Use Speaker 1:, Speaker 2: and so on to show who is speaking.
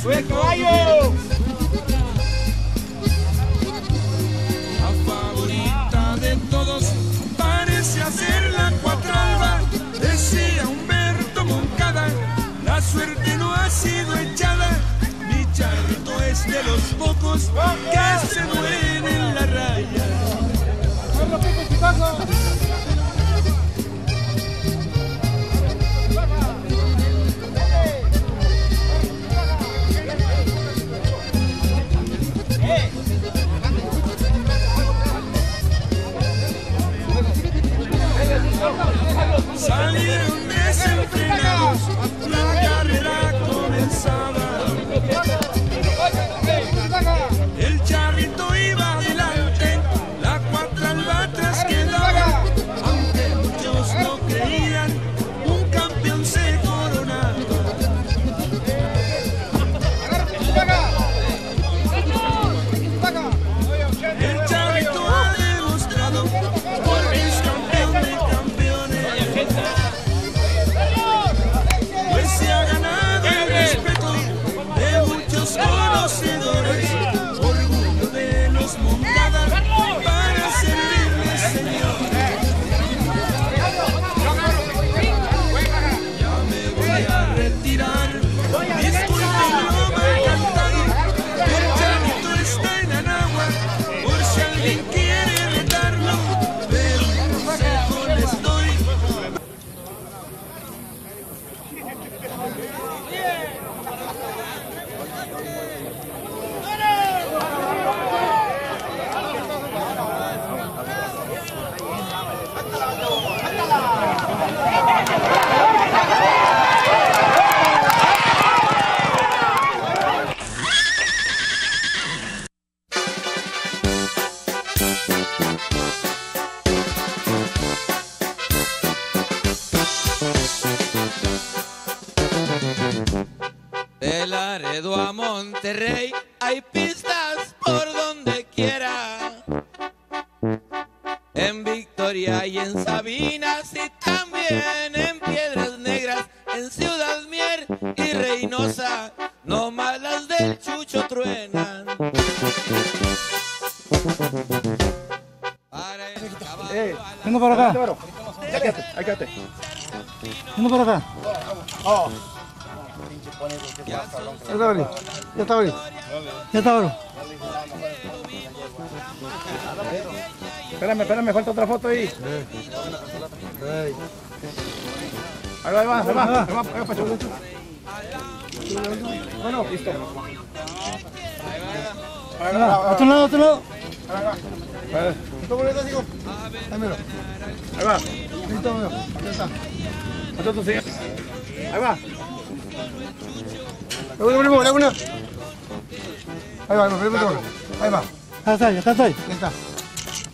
Speaker 1: ¡Sube el caballo!
Speaker 2: La favorita de todos parece ser la Cuatralba, decía Humberto Moncada, la suerte no ha sido echada, mi Charrito es de los pocos que se mueven en la raya. Salieron desenfrenados, la carrera comenzaba. El Charrito iba adelante, la Cuatralba atrás quedaba. Aunque muchos no creían, un campeón se coronaba. El Charrito ha demostrado porque es campeón de campeones, pues se ha ganado el respeto de muchos conocedores, orgullo de los Moncada para servirle, señor. Ya me voy a retirar, disculpen lo mal cantado, el Charrito está en Anagua, por si alguien quiere retarlo, pero un consejo les doy.
Speaker 3: De Laredo a Monterrey hay pistas por donde quiera. En Victoria y en Sabinas y también en Piedras Negras, en Ciudad Mier y Reynosa, no más las del Chucho truenan. Para el caballo
Speaker 1: Vengo para acá. Ahí quédate. Vengo para acá. Oh. Ya está, Bari. Ya está, Bari. Ya está, Bari. Espérame, falta otra foto ahí. Ahí va, Pacho. Bueno, listo. Otro lado. ¿Está bonito, amigo? Ahí va. Listo, amigo. Ya está. Otro señor. Ahí va. Una. Ahí va, ahí va. Ya está.